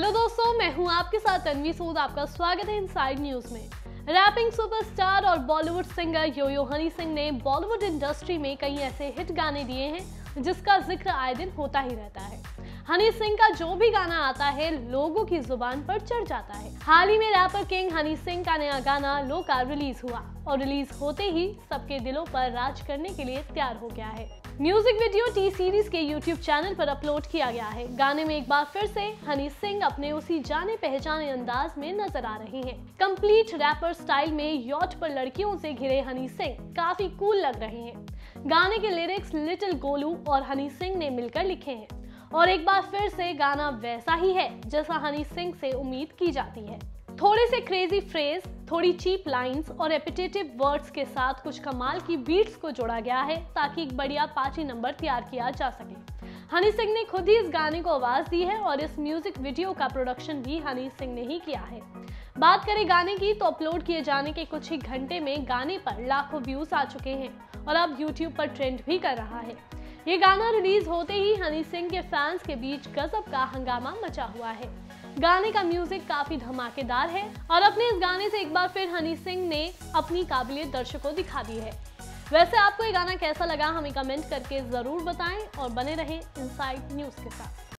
Hello दोस्तों, मैं हूं आपके साथ तन्वी सूद। आपका स्वागत है इनसाइड न्यूज में। रैपिंग सुपरस्टार और Bollywood singer Yo Yo Honey Singh ने बॉलीवुड इंडस्ट्री में कई ऐसे हिट गाने दिए हैं जिसका जिक्र आए दिन होता ही रहता है। हनी सिंह का जो भी गाना आता है लोगों की जुबान पर चढ़ जाता है। हाल ही में रैपर किंग हनी सिंह का नया गाना लोका रिलीज हुआ और रिलीज होते ही सबके दिलों पर राज करने के लिए तैयार हो गया है। म्यूजिक वीडियो टी सीरीज के यूट्यूब चैनल पर अपलोड किया गया है। गाने में एक बार फिर से हनी सिंह अपने उसी जाने पहचाने अंदाज में नजर आ रहे हैं। कंप्लीट रैपर स्टाइल में यॉट पर लड़कियों से घिरे हनी सिंह काफी कूल लग रहे हैं। गाने के लिरिक्स लिटिल गोलू और हनी सिंह ने मिलकर लिखे हैं और एक बार फिर से गाना वैसा ही है जैसा हनी सिंह से उम्मीद की जाती है। थोड़े से क्रेजी फ्रेज, थोड़ी चीप लाइंस और रेपिटेटिव वर्ड्स के साथ कुछ कमाल की बीट्स को जोड़ा गया है ताकि एक बढ़िया पार्टी नंबर तैयार किया जा सके। हनी सिंह ने खुद ही इस गाने को आवाज दी है और इस म्यूजिक वीडियो का प्रोडक्शन भी हनी सिंह ने ही किया है। बात करें गाने की तो अपलोड किए जाने के कुछ ही घंटे में गाने पर लाखों व्यूज आ चुके हैं और अब यूट्यूब पर ट्रेंड भी कर रहा है। ये गाना रिलीज होते ही हनी सिंह के फैंस के बीच गजब का हंगामा मचा हुआ है। गाने का म्यूजिक काफी धमाकेदार है और अपने इस गाने से एक बार फिर हनी सिंह ने अपनी काबिलियत दर्शकों को दिखा दी है। वैसे आपको ये गाना कैसा लगा हमें कमेंट करके जरूर बताएं और बने रहें इनसाइड न्यूज के साथ।